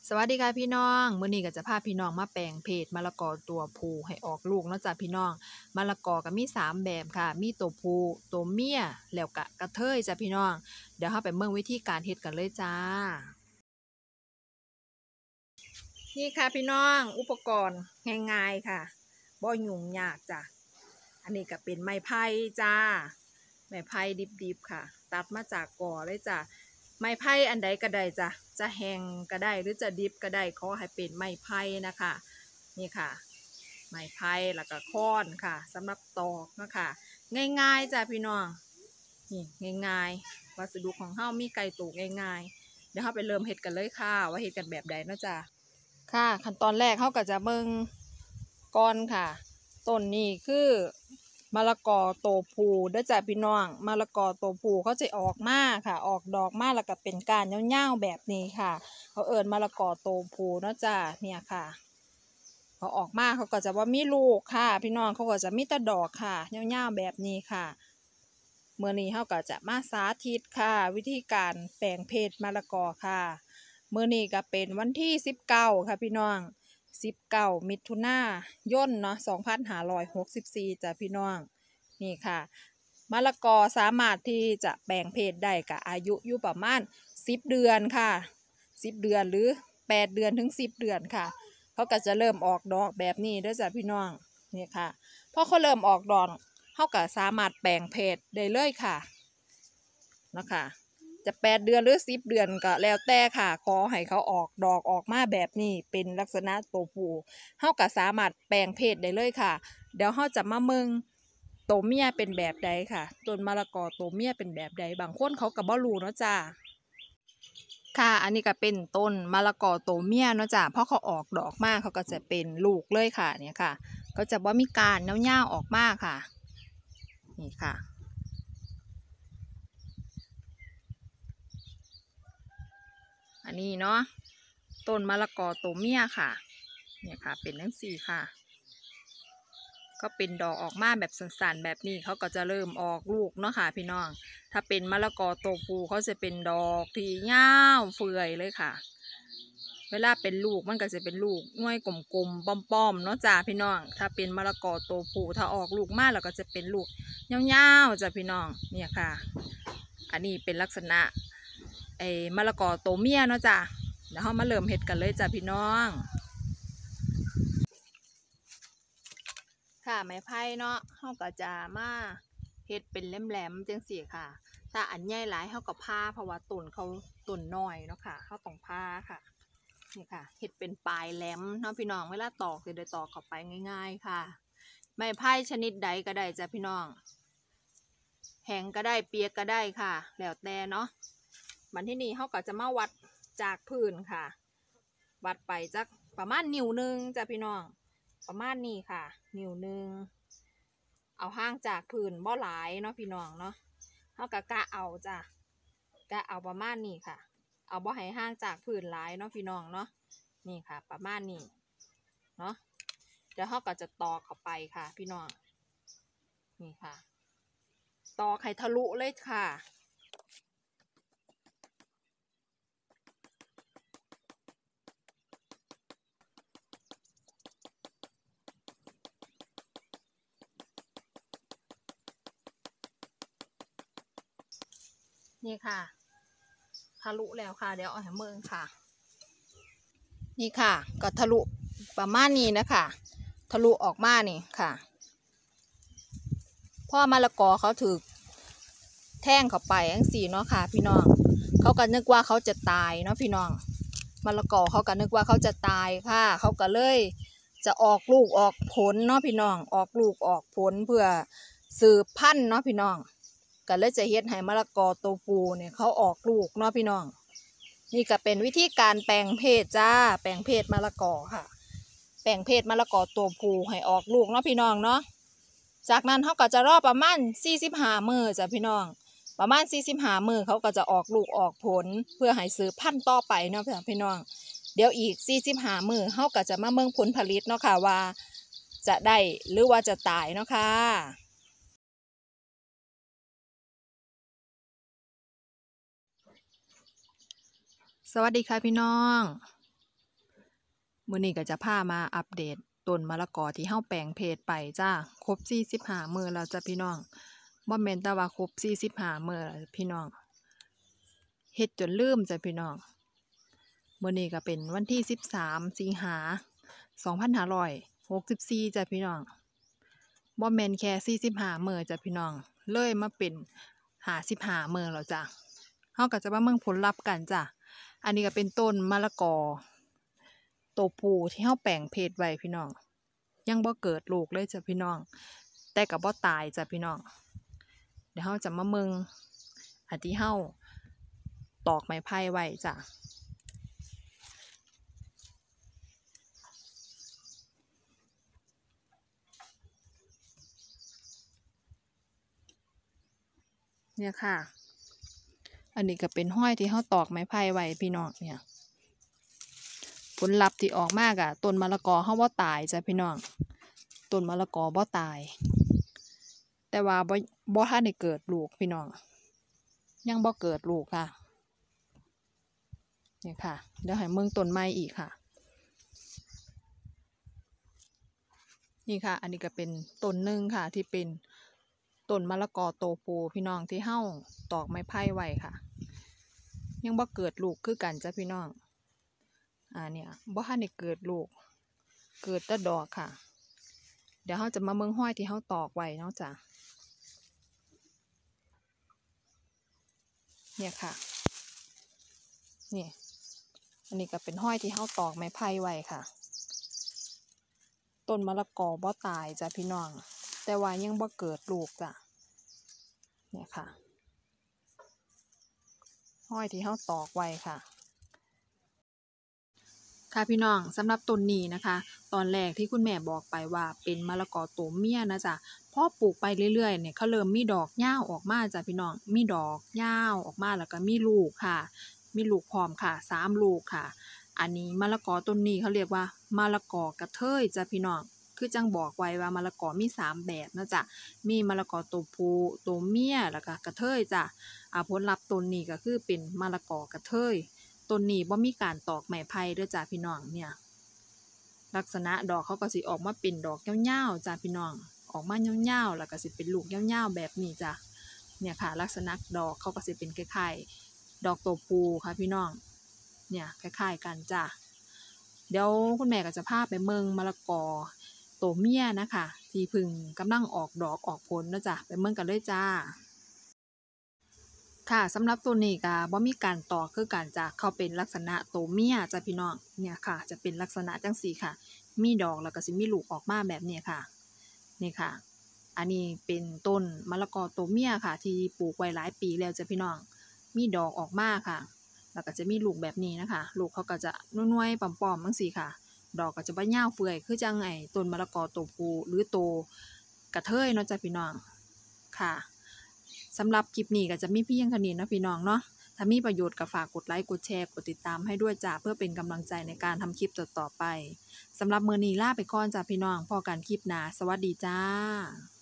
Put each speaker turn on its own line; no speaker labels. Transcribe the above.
สวัสดีค่ะพี่น้องมื้อนี้ก็จะพาพี่น้องมาแปลงเพจมะละกอตัวผู้ให้ออกลูกเนาะจ้ะพี่น้องมะละกอก็มี3แบบค่ะมีตัวผู้ตัวเมียแล้วก็กระเทยจ้ะพี่น้องเดี๋ยวเราไปเบิ่งวิธีการเฮ็ดกันเลยจ้านี่ค่ะพี่น้องอุปกรณ์ง่ายๆค่ะบ่ยุ่งยากจ้ะอันนี้ก็เป็นไม้ไผ่จ้าไม้ไผ่ดิบๆค่ะตัดมาจากกอเลยจ้ะไม้ไผ่อันใดก็ได้จ้ะจะแห้งก็ได้หรือจะดิบก็ได้ขอให้เป็นไม้ไผ่นะคะนี่ค่ะไม้ไผ่แล้วก็ค้อนค่ะสำหรับตอกนะคะง่ายๆจ้ะพี่น้องนี่ง่ายๆวัสดุของเฮามีไก่ตูง่ายๆเดี๋ยวเราไปเริ่มเฮ็ดกันเลยค่ะว่าเฮ็ดกันแบบใดเนาะจ้ะ ค่ะขั้นตอนแรกเขาก็จะเบิ่งก่อนค่ะต้นนี้คือมะละกอโตผูเด้อจ้ะพี่น้องมะละกอโตผูเขาจะออกมาค่ะออกดอกมาแล้วก็เป็นก้านยาวๆแบบนี้ค่ะเขาเอิ้นมะละกอโตผูเนาะจ้ะเนี่ยค่ะเขาออกมาเขาก็จะว่ามีลูกค่ะพี่น้องเขาก็จะมีแต่ดอกค่ะยาวๆแบบนี้ค่ะเมื่อนี้เขาก็จะมาสาธิตค่ะวิธีการแปลงเพศมะละกอค่ะ มื้อนี้ก็เป็นวันที่19ค่ะพี่น้อง19มิถุนายนเนาะ2564จ้ะพี่น้องนี่ค่ะมะละกอสามารถที่จะแปลงเพศได้กับอายุอยู่ประมาณ10เดือนค่ะ10เดือนหรือ8เดือนถึง10เดือนค่ะเขาก็จะเริ่มออกดอกแบบนี้เด้อจ้ะพี่น้องนี่ค่ะพอเขาเริ่มออกดอกเขาก็สามารถแปลงเพศได้เลยค่ะนะคะจะ8เดือนหรือ10เดือนก็แล้วแต่ค่ะขอให้เขาออกดอกออกมาแบบนี้เป็นลักษณะตัวผู้เขาก็สามารถแปลงเพศได้เลยค่ะเดี๋ยวเขาจะมาเมืองตัวเมียเป็นแบบใดค่ะต้นมะละกอตัวเมียเป็นแบบใดบางคนเขาก็บ่รู้เนาะจ้าค่ะอันนี้ก็เป็นต้นมะละกอตัวเมียเนาะจ้าเพราะเขาออกดอกมาเขาก็จะเป็นลูกเลยค่ะเนี่ยค่ะก็จะว่ามีการเงาๆออกมาค่ะนี่ค่ะ อันนี้เนาะต้นมะละกอตัวเมียค่ะเนี่ยค่ะเป็นทั้งสี่ค่ะก็เป็นดอกออกมาแบบสันๆแบบนี้เขาก็จะเริ่มออกลูกเนาะค่ะพี่น้องถ้าเป็นมะละกอตัวผู้เขาจะเป็นดอกที่ยาวเฟื่อยเลยค่ะเวลาเป็นลูกมันก็จะเป็นลูกหน่วยกลมๆป้อมๆเนาะจ้าพี่น้องถ้าเป็นมะละกอตัวผู้ถ้าออกลูกมาแล้วก็จะเป็นลูกยาวๆจ้าพี่น้องเนี่ยค่ะอันนี้เป็นลักษณะมะละกอตัวเมียเนาะจ้า เดี๋ยวเรามาเริ่มเห็ดกันเลยจ้ะพี่น้องค่ะไม้ไผ่เนาะเราก็จะมาเห็ดเป็นแหลมๆจังสี่ค่ะถ้าอันใหญ่หลายเราก็พาเพราะว่าต้นเขาต้นน้อยเนาะค่ะเขาต้องพาค่ะนี่ค่ะเห็ดเป็นปลายแหลมเนาะพี่น้องเวลาตอกจะได้ตอกเข้าไปง่ายๆค่ะไม้ไผ่ชนิดใดก็ได้จ้ะพี่น้องแห้งก็ได้เปียกก็ได้ค่ะแล้วแต่เนาะมันที่นี่เขาก็จะมาวัดจากพื้นค่ะวัดไปจากประมาณนิ้วหนึ่งจ้ะพี่น้องประมาณนี้ค่ะนิ้วหนึ่งเอาห่างจากพื้นบ่หลายเนาะพี่น้องเนาะเขาก็กะเอาจ้ะกะเอาประมาณนี้ค่ะเอาบ่ให้ห่างจากพื้นหลายเนาะพี่น้องเนาะนี่ค่ะประมาณนี้เนาะเดี๋ยวเขาก็จะตอกเข้าไปค่ะพี่น้องนี่ค่ะตอกให้ทะลุเลยค่ะ นี่ค่ะทะลุแล้วค่ะเดี๋ยวเอาให้เมืองค่ะนี่ค่ะก็ทะลุประมาณนี้นะคะทะลุออกมานี่ค่ะพ่อมะละกอเขาถือแท่งเข้าไปทั้งสี่เนาะค่ะพี่น้องเขาก็นึกว่าเขาจะตายเนาะพี่น้องมะละกอเขาก็นึกว่าเขาจะตายค่ะเขาก็เลยจะออกลูกออกผลเนาะพี่น้องออกลูกออกผลเพื่อสืบพันธุ์เนาะพี่น้องก็เลยจะเฮ็ดให้มะละกอตัวผู้เนี่ยเขาออกลูกเนาะพี่น้องนี่ก็เป็นวิธีการแปลงเพศจ้าแปลงเพศมะละกอค่ะแปลงเพศมะละกอตัวผู้ให้ออกลูกเนาะพี่น้องเนาะจากนั้นเขาก็จะรอประมาณ45 มื้อจ้ะพี่น้องประมาณ45 มื้อเขาก็จะออกลูกออกผลเพื่อให้สืบพันธุ์ต่อไปเนาะพี่น้องเดี๋ยวอีก45 มื้อเขาก็จะมาเบิ่งผลผลิตเนาะค่ะว่าจะได้หรือว่าจะตายเนาะค่ะสวัสดีค่ะพี่น้องมื้อนี้ก็จะพามาอัปเดตต้นมะละกอที่เฮาแปลงเพจไปจ้าครบ45มื้อแล้วจ้ะพี่น้องบ่แม่นแต่ว่าครบ45มื้อแล้วพี่น้องเฮ็ดจนลืมจ้ะพี่น้องมื้อนี้ก็เป็นวันที่13สิงหา2564จ้ะพี่น้องบ่แม่นแค่45มื้อจ้ะพี่น้องเลยมาเป็น55มื้อแล้วจ้ะเฮาก็จะมาเบิ่งผลลัพธ์กันจ้ะอันนี้ก็เป็นต้นมะละกอตัวผู้ที่เฮาแปลงเพศไว้พี่น้องยังบ่เกิดลูกเลยจ้ะพี่น้องแต่ก็บ่ตายจ้ะพี่น้องเดี๋ยวเฮาจะมาเบิ่งอันที่เฮาตอกไม้ไผ่ไว้จ้ะเนี่ยค่ะอันนี้ก็เป็นห้อยที่เฮาตอกไม้ไผ่ไว้พี่น้องเนี่ยผลลัพธ์ที่ออกมาก็ต้นมะละกอเฮาบ่ตายจ้ะพี่น้องต้นมะละกอบ่ตายแต่ว่าบ่ทันได้เกิดลูกพี่น้องยังบ่เกิดลูกค่ะเนี่ยค่ะเดี๋ยวให้เบิ่งต้นไม้อีกค่ะนี่ค่ะอันนี้ก็เป็นต้นหนึ่งค่ะที่เป็นต้นมะละกอโตปูพี่น้องที่เฮาตอกไม้ไผ่ไว้ค่ะยังบ่เกิดลูกคือกันจ้ะพี่น้องเนี่ยบ่ทันได้เกิดลูกเกิดแต่ดอกค่ะเดี๋ยวเฮาจะมาเบิ่งห้อยที่เฮาตอกไว้เนาะจ้ะเนี่ยค่ะนี่อันนี้ก็เป็นห้อยที่เฮาตอกไม้ไผ่ไว้ค่ะต้นมะละกอบ่ตายจ้ะพี่น้องแต่ว่ายังบ่เกิดลูกจ้ะเนี่ยค่ะห้อยที่เฮาตอกไว้ค่ะค่ะพี่น้องสำหรับต้นนี้นะคะตอนแรกที่คุณแม่บอกไปว่าเป็นมะละกอตัวเมียนะจ๊ะพอปลูกไปเรื่อยๆเนี่ยเขาเริ่มมีดอกยาวออกมาจ้ะพี่น้องมีดอกยาวออกมาแล้วก็มีลูกค่ะมีลูกพร้อมค่ะ3ลูกค่ะอันนี้มะละกอต้นนี้เขาเรียกว่ามะละกอกระเทยจ้ะพี่น้องคือจังบอกไว้ว่ามะละกอมี3แบบนะจ๊ะมีมะละกอตัวผู้ตัวเมียแล้วก็กระเทยจ้ะผลลัพธ์ต้นนี้ก็คือเป็นมะละกอกระเทยต้นนี้บ่มีการตอกไม้ไผ่เด้อจ้ะพี่น้องเนี่ยลักษณะดอกเขาก็สิออกมาเป็นดอกยาวๆจ้ะพี่น้องออกมายาวๆแล้วก็สิเป็นลูกยาวๆแบบนี้จ้ะเนี่ยค่ะลักษณะดอกเขาก็สิเป็นคล้ายๆดอกตัวผู้ค่ะพี่น้องเนี่ยคล้ายๆกันจ้ะเดี๋ยวคุณแม่ก็จะพาไปเมืองมะละกอตัวเมียนะคะที่พึ่งกำลังออกดอกออกผลนะจ้ะไปเมืองกันเลยจ้าค่ะสำหรับตัวนี้ก็บ่มีการตอกคือกันจ้ะเขาเป็นลักษณะตัวเมียจ้ะพี่น้องเนี่ยค่ะจะเป็นลักษณะจังซี่ค่ะมีดอกแล้วก็สิมีลูกออกมาแบบนี้ค่ะนี่ค่ะอันนี้เป็นต้นมะละกอตัวเมียค่ะที่ปลูกไว้หลายปีแล้วจ้ะพี่น้องมีดอกออกมาค่ะแล้วก็จะมีลูกแบบนี้นะคะลูกเขาก็จะน้อยๆป่อมๆจังซี่ค่ะดอกก็จะบ่ยาวเฟื่อยคือจังไอ้ต้นมะละกอตัวผู้หรือตัวกระเทยเนาะจ้ะพี่น้องค่ะสำหรับคลิปนี้ก็จะมีเพียงเท่านี้นะพี่น้องเนาะถ้ามีประโยชน์ก็ฝากกดไลค์กดแชร์กดติดตามให้ด้วยจ้ะเพื่อเป็นกำลังใจในการทำคลิปต่อๆไปสำหรับมื้อนี้ลาไปก่อนจ้ะพี่น้องพอกันคลิปหน้าสวัสดีจ้า